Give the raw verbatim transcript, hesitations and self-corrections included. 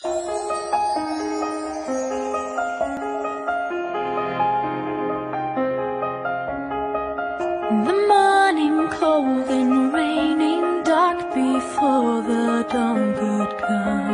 The morning cold and raining, dark before the dawn could come.